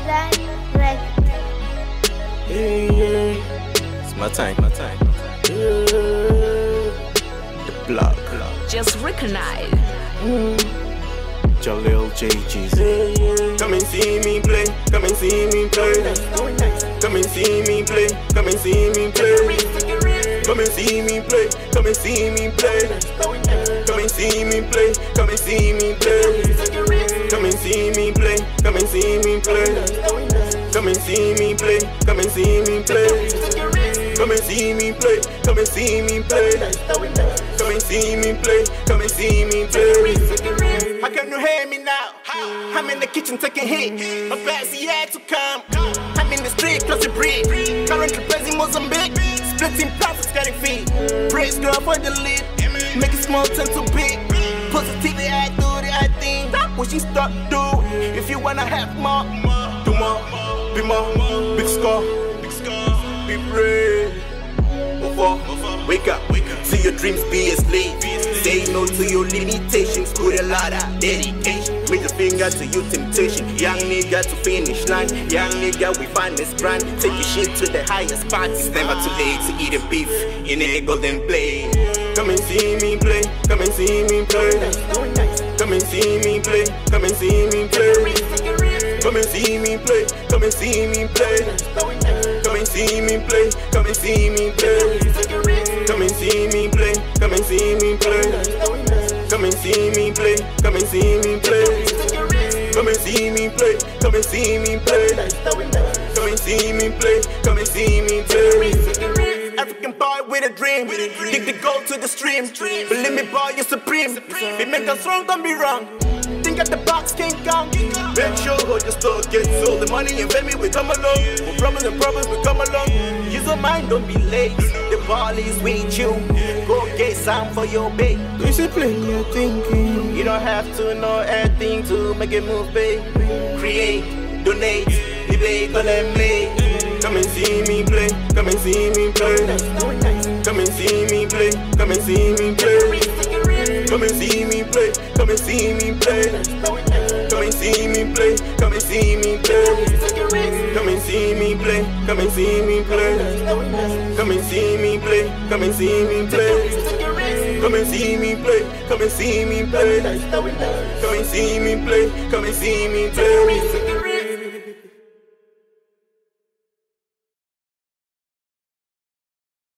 It's my time. The block. Just recognize. Jalil, Jeezy. Come and see me play. Come and see me play. Come and see me play. Come and see me play. Come and see me play. Come and see me play. Come and see me play. Come and see me play. Come and see me play. Come and see me play. Come and see me play. Come and see me play. Come and see me play. Come and see me play. Come and see me play. Come and see me play. How can you hear me now? I'm in the kitchen taking hit. My fancy had to come. I'm in the street crossing breed. Currently praising Mozambique. Splitting profits, getting feet. Praise God for the lead. Make it small, turn to big. Positively, I do the right thing. Stop what you start do. If you wanna have more, do more, be more. Big score, be brave. Over, wake up, see your dreams be a slave. Say no to your limitations, put a lot of dedication. With the finger to your temptation. Young nigga to finish line. Young nigga, we find this brand. Take your shit to the highest spot. It's never too late to eat a beef in a golden plate. Come and see me play. Come and see me play. Come and see me play. Come and see me play. Come and see me play. Come and see me play. Come and see me play. Come and see me play. Come and see me play. Come and see me play. Come and see me play. Come and see me play. Come and see me play. Come and see me play. Come and see me play. Come and see me play. African boy with a dream. Dig the gold to the stream. Believe me, boy, you're supreme. We make us wrong, don't be wrong. Think at the box, King Kong. Make sure hold your store gets sold. The money and family will come along. With problems and problems will come along. Use your mind, don't be late. The ball is with you. Go get some for your bait. Discipline your thinking. You don't have to know everything to make it move, babe. Create, donate, debate, go and play. Come and see me play. Come and see me play. Come and see me play. Come and see me play. Come and see me play. Come and see me play. Come and see me play. Come and see me play. Come and see me play. Come and see me play. Come and see me play. Come and see me play. Come and see me play. Come and see me play. Come and see me play. Come and see me play.